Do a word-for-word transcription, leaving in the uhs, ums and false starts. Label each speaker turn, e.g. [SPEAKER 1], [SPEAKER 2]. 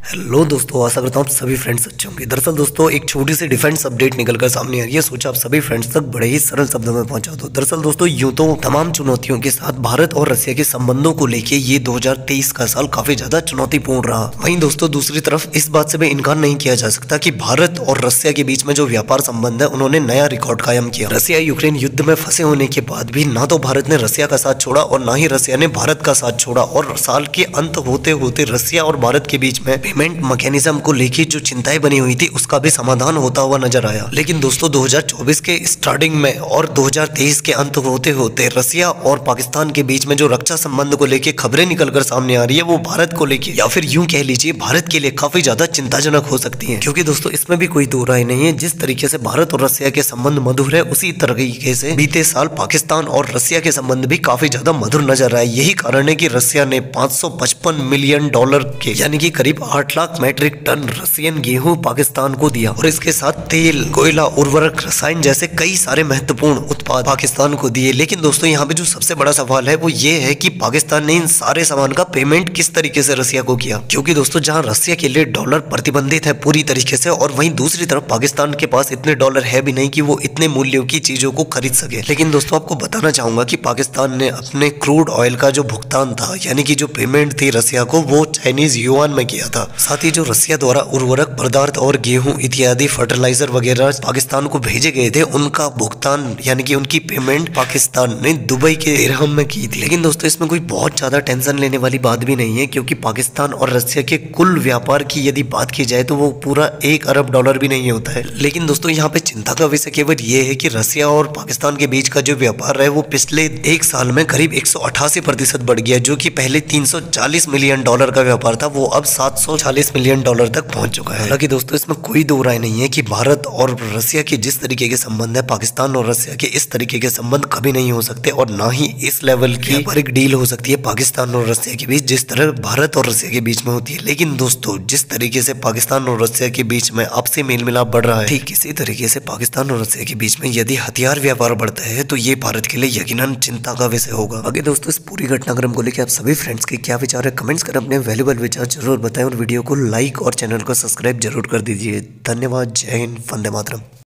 [SPEAKER 1] Hello दोस्तों, आशा करता हूँ आप सभी फ्रेंड्स अच्छे होंगे। दरअसल दोस्तों एक छोटी सी डिफेंस अपडेट निकलकर सामने आ रही है, सोचा आप सभी फ्रेंड्स तक बड़े ही सरल शब्दों में पहुंचा दो। दरअसल दोस्तों यूं तो तमाम चुनौतियों के साथ भारत और रसिया के संबंधों को लेके ये दो हज़ार तेईस का साल काफी ज्यादा चुनौतीपूर्ण रहा। वहीं दोस्तों दूसरी तरफ इस बात से भी इनकार नहीं किया जा सकता कि भारत और रसिया के बीच में जो व्यापार संबंध है उन्होंने नया रिकॉर्ड कायम किया। रसिया यूक्रेन युद्ध में फंसे होने के बाद भी ना तो भारत ने रसिया का साथ छोड़ा और ना ही रसिया ने भारत का साथ छोड़ा, और साल के अंत होते होते रसिया और भारत के बीच में पेमेंट मैकेनिज्म को लेकर जो चिंताएं बनी हुई थी उसका भी समाधान होता हुआ नजर आया। लेकिन दोस्तों दो हज़ार चौबीस के स्टार्टिंग में और दो हज़ार तेईस के अंत होते होते रसिया और पाकिस्तान के बीच में जो रक्षा संबंध को लेकर खबरें निकलकर सामने आ रही है वो भारत को लेकर, या फिर यूं कह लीजिए भारत के लिए काफी ज्यादा चिंताजनक हो सकती है। क्योंकि दोस्तों इसमें भी कोई दो राय नहीं है, जिस तरीके से भारत और रसिया के संबंध मधुर है उसी तरीके से बीते साल पाकिस्तान और रसिया के संबंध भी काफी ज्यादा मधुर नजर आए। यही कारण है कि रसिया ने पाँच सौ पचपन मिलियन डॉलर के यानी कि करीब आठ लाख मैट्रिक टन रसियन गेहूं पाकिस्तान को दिया, और इसके साथ तेल, कोयला, उर्वरक, रसायन जैसे कई सारे महत्वपूर्ण उत्पाद पाकिस्तान को दिए। लेकिन दोस्तों यहाँ पे जो सबसे बड़ा सवाल है वो ये है कि पाकिस्तान ने इन सारे सामान का पेमेंट किस तरीके से रसिया को किया। क्योंकि दोस्तों जहां रसिया के लिए डॉलर प्रतिबंधित है पूरी तरीके से, और वहीं दूसरी तरफ पाकिस्तान के पास इतने डॉलर है भी नहीं कि वो इतने मूल्यों की चीजों को खरीद सके। लेकिन दोस्तों आपको बताना चाहूंगा कि पाकिस्तान ने अपने क्रूड ऑयल का जो भुगतान था यानी कि जो पेमेंट थी रसिया को वो चाइनीज युआन में किया था। साथ ही जो रसिया द्वारा उर्वरक पदार्थ और गेहूं इत्यादि फर्टिलाइजर वगैरह पाकिस्तान को भेजे गए थे उनका भुगतान यानी कि उनकी पेमेंट पाकिस्तान ने दुबई के दिरहम में की थी। लेकिन दोस्तों इसमें कोई बहुत ज्यादा टेंशन लेने वाली बात भी नहीं है, क्योंकि पाकिस्तान और रसिया के कुल व्यापार की यदि बात की जाए तो वो पूरा एक अरब डॉलर भी नहीं होता है। लेकिन दोस्तों यहाँ पे चिंता का विषय केवल ये है कि रसिया और पाकिस्तान के बीच का जो व्यापार है वो पिछले एक साल में करीब एक सौ अठासी प्रतिशत बढ़ गया, जो कि पहले तीन सौ चालीस मिलियन डॉलर का व्यापार था वो अब सात सौ चालीस मिलियन डॉलर तक पहुंच चुका है। हालांकि दोस्तों इसमें कोई दो राय नहीं है कि भारत और रसिया के जिस तरीके के संबंध है पाकिस्तान और रसिया के इस तरीके के संबंध कभी नहीं हो सकते, और ना ही इस लेवल की व्यापारिक डील हो सकती है पाकिस्तान और रसिया के बीच जिस तरह भारत और रसिया के बीच में होती है। लेकिन दोस्तों जिस तरीके से पाकिस्तान और रसिया के बीच में आपसी मेल मिलाप बढ़ रहा है, ठीक इसी तरीके से पाकिस्तान और रसिया के बीच में यदि हथियार व्यापार बढ़ता है तो ये भारत के लिए यकीनन चिंता का विषय होगा। आगे दोस्तों इस पूरी घटनाक्रम को लेकर आप सभी फ्रेंड्स के क्या विचार है कमेंट्स कर अपने वैल्यूएबल विचार जरूर बताएं, और वीडियो को लाइक और चैनल को सब्सक्राइब जरूर कर दीजिए। धन्यवाद। जय हिंद। वंदे मातरम।